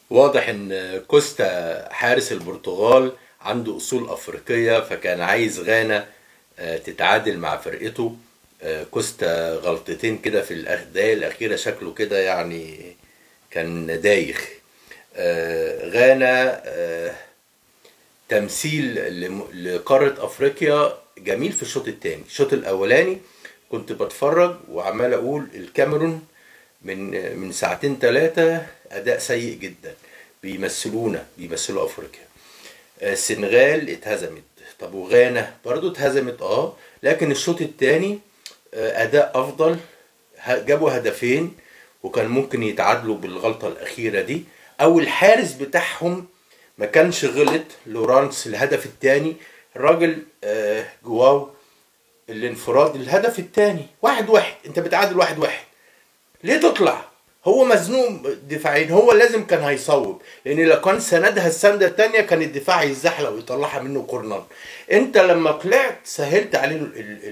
واضح ان كوستا حارس البرتغال عنده اصول افريقية، فكان عايز غانا تتعادل مع فرقته. كوستا غلطتين كده في الدقايق الاخيرة، شكله كده يعني كان دايخ. غانا تمثيل لقارة افريقيا جميل في الشوط الثاني. الشوط الاولاني كنت بتفرج وعمال اقول الكاميرون من ساعتين ثلاثة اداء سيء جدا، بيمثلوا افريقيا. السنغال اتهزمت، طب وغانا برضو اتهزمت لكن الشوط الثاني اداء افضل، جابوا هدفين وكان ممكن يتعادلوا بالغلطة الاخيرة دي، او الحارس بتاعهم ما كانش غلط. لورانس الهدف الثاني الراجل جواو الانفراد الهدف الثاني 1-1، انت بتعادل 1-1 ليه تطلع؟ هو مزنوق دفاعين، هو لازم كان هيصوب، لان لو كان سندها السنده الثانيه كان الدفاع يتزحلق ويطلعها منه كورنر. انت لما طلعت سهلت عليه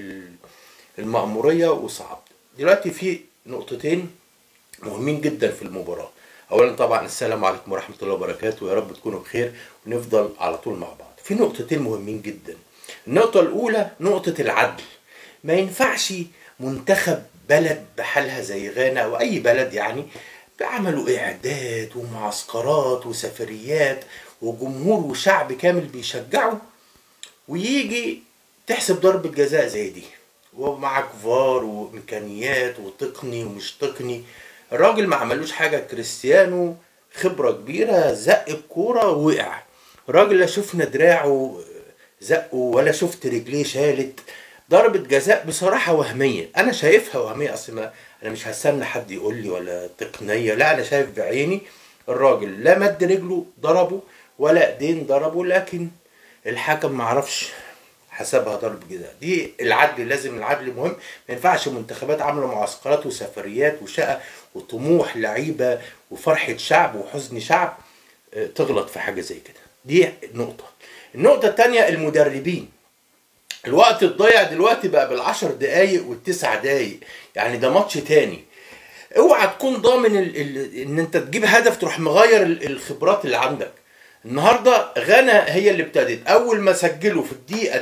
المأموريه وصعبت. دلوقتي في نقطتين مهمين جدا في المباراه. اولا طبعا السلام عليكم ورحمه الله وبركاته، ويا رب تكونوا بخير ونفضل على طول مع بعض. في نقطتين مهمين جدا. النقطه الاولى نقطه العدل. ما ينفعش منتخب بلد بحالها زي غانا او اي بلد يعني عملوا اعداد ومعسكرات وسفريات وجمهور وشعب كامل بيشجعوا، ويجي تحسب ضربة جزاء زي دي ومعك فار وامكانيات وتقني ومش تقني. الراجل ما عملوش حاجة. كريستيانو خبرة كبيرة، زق الكورة ووقع. الراجل لا شفنا دراعه زقه ولا شفت رجليه شالت. ضربة جزاء بصراحة وهمية، أنا شايفها وهمية. أصل أنا مش هستنى حد يقول لي ولا تقنية، لا أنا شايف بعيني. الراجل لا مد رجله ضربه ولا إيدين ضربه، لكن الحكم معرفش حسبها ضربة جزاء. دي العدل، لازم العدل مهم. ما ينفعش منتخبات عاملة معسكرات وسفريات وشقة وطموح لعيبة وفرحة شعب وحزن شعب تغلط في حاجة زي كده. دي نقطة. النقطة التانية المدربين. الوقت الضايع دلوقتي بقى بالعشر دقايق والتسع دقايق، يعني ده ماتش تاني. اوعى تكون ضامن ان انت تجيب هدف تروح مغير الخبرات اللي عندك. النهارده غانا هي اللي ابتدت، اول ما سجلوا في الدقيقه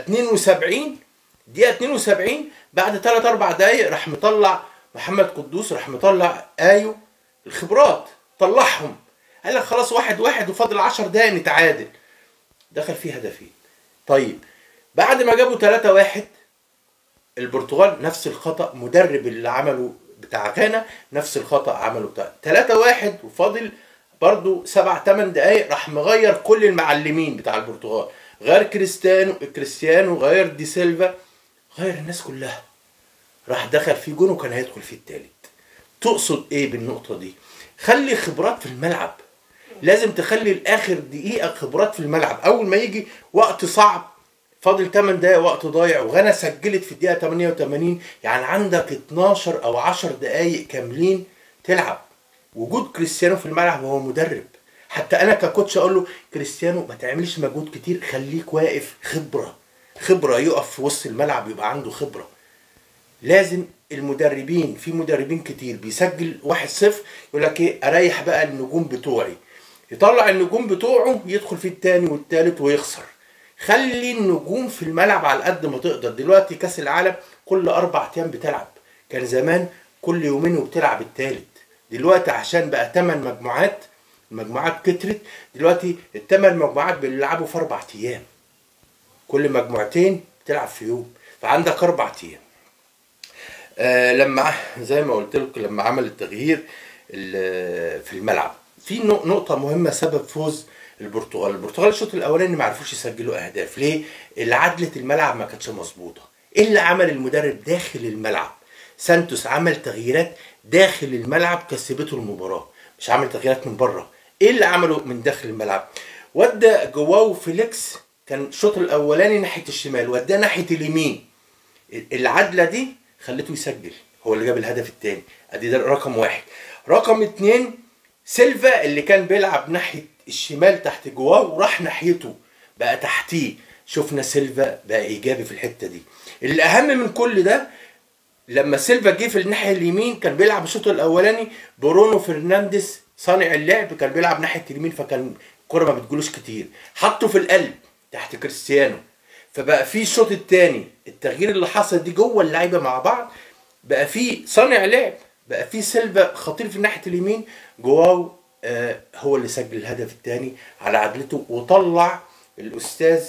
72 بعد 3 4 دقايق راح مطلع محمد قدوس، راح مطلع ايو الخبرات طلعهم، قال لك خلاص 1-1 وفاضل 10 دقايق نتعادل. دخل فيه هدفين. طيب بعد ما جابوا 3-1 البرتغال نفس الخطأ، مدرب اللي عمله بتاع غانا نفس الخطأ عمله بتاع 3-1 وفاضل برضو 7-8 دقايق، راح مغير كل المعلمين بتاع البرتغال، غير كريستيانو، غير دي سيلفا، غير الناس كلها. راح دخل فيه جون وكان هيدخل فيه التالت. تقصد ايه بالنقطة دي؟ خلي خبرات في الملعب، لازم تخلي الاخر دقيقة خبرات في الملعب. اول ما يجي وقت صعب فاضل 8 دقايق وقت ضايع وغانا سجلت في الدقيقة 88، يعني عندك 12 او 10 دقايق كاملين تلعب. وجود كريستيانو في الملعب وهو مدرب، حتى انا ككوتش اقول له كريستيانو ما تعملش مجهود كتير، خليك واقف، خبرة يقف في وسط الملعب يبقى عنده خبرة. لازم المدربين، في مدربين كتير بيسجل 1-0 يقول لك ايه اريح بقى النجوم بتوعي، يطلع النجوم بتوعه يدخل في التاني والتالت ويخسر. خلي النجوم في الملعب على قد ما تقدر. دلوقتي كاس العالم كل 4 ايام بتلعب، كان زمان كل يومين وبتلعب التالت. دلوقتي عشان بقى 8 مجموعات، المجموعات كترت، دلوقتي ال8 مجموعات بيلعبوا في 4 ايام، كل مجموعتين بتلعب في يوم، فعندك 4 ايام. لما زي ما قلت لكم لما عمل التغيير في الملعب، في نقطة مهمة سبب فوز البرتغال الشوط الاولاني ما عرفوش يسجلوا اهداف. ليه؟ عدلة الملعب ما كانتش مظبوطة. ايه اللي عمل المدرب داخل الملعب؟ سانتوس عمل تغييرات داخل الملعب كسبته المباراة، مش عمل تغييرات من بره. ايه اللي عمله من داخل الملعب؟ ودى جواو فيليكس، كان الشوط الاولاني ناحية الشمال، وداه ناحية اليمين. العدلة دي خلته يسجل، هو اللي جاب الهدف الثاني. ادي ده رقم 1. رقم 2 سيلفا اللي كان بيلعب ناحية الشمال تحت جواو وراح ناحيته بقى تحتيه. شفنا سيلفا بقى ايجابي في الحتة دي. الاهم من كل ده لما سيلفا جه في الناحية اليمين كان بيلعب الشوط الاولاني برونو فرنانديز صانع اللعب كان بيلعب ناحيه اليمين، فكان الكره ما بتجيلوش كتير، حطه في القلب تحت كريستيانو. فبقى في الشوط الثاني التغيير اللي حصل دي جوه اللعيبه مع بعض، بقى في صانع لعب، بقى في سيلفا خطير في ناحيه اليمين، جواو هو اللي سجل الهدف الثاني على عدلته، وطلع الاستاذ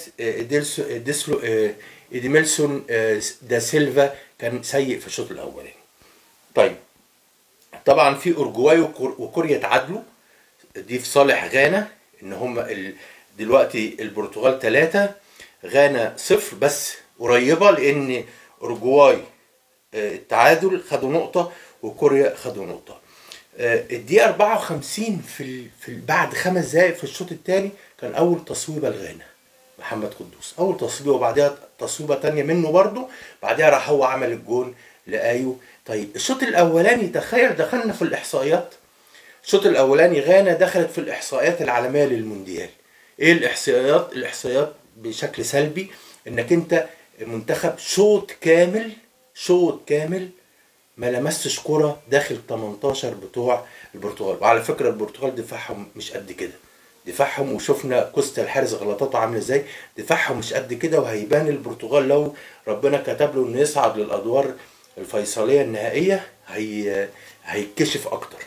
إيديميلسون دا سيلفا كان سيء في الشوط الاولاني. طيب طبعا في اورجواي وكوريا تعادلوا، دي في صالح غانا، ان هم دلوقتي البرتغال 3 غانا 0، بس قريبه لان اورجواي التعادل خدوا نقطه وكوريا خدوا نقطه. الدقيقه 54 في بعد 5 دقائق في الشوط الثاني كان اول تصويبه لغانا، محمد قدوس اول تصويبه، وبعدها تصويبه ثانيه منه برده، بعدها راح هو عمل الجون لايو. طيب الشوط الاولاني تخيل دخلنا في الاحصائيات، الشوط الاولاني غانا دخلت في الاحصائيات العالميه للمونديال. ايه الاحصائيات؟ الاحصائيات بشكل سلبي انك انت منتخب شوط كامل ما لمستش كرة داخل 18 بتوع البرتغال. وعلى فكرة البرتغال دفاعهم مش قد كده، دفاعهم، وشفنا كوستا الحارس غلطاته عامله ازاي، دفاعهم مش قد كده، وهيبان البرتغال لو ربنا كتب له انه يصعد للادوار الفيصليه النهائيه هيتكشف اكتر.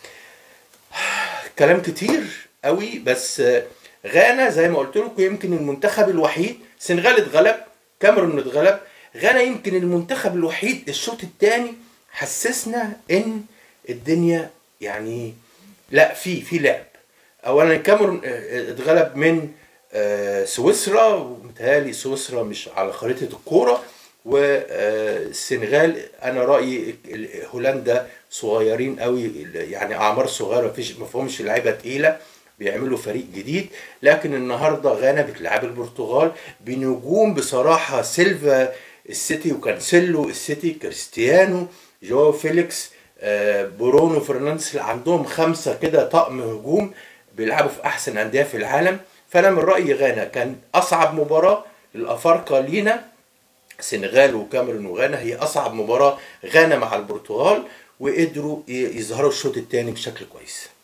كلام كتير قوي، بس غانا زي ما قلت لكم يمكن المنتخب الوحيد، السنغال اتغلب، كاميرون اتغلب، غانا يمكن المنتخب الوحيد الشوط الثاني حسسنا ان الدنيا يعني لا في لعب. اولا كاميرون اتغلب من سويسرا، ومتهيألي سويسرا مش على خريطة الكورة، والسنغال انا رأيي هولندا صغيرين قوي، يعني اعمار صغيرة، ما فيهمش لعيبة تقيلة، بيعملوا فريق جديد. لكن النهارده غانا بتلعب البرتغال بنجوم بصراحة، سيلفا السيتي وكانسيلو السيتي، كريستيانو، جواو فيليكس، برونو فرنانديز، عندهم 5 كده طقم هجوم بيلعبوا في احسن انديه في العالم. فانا من رايي غانا كان اصعب مباراه للافارقه لينا، سنغال وكاميرون وغانا هي اصعب مباراه، غانا مع البرتغال، وقدروا يظهروا الشوط الثاني بشكل كويس.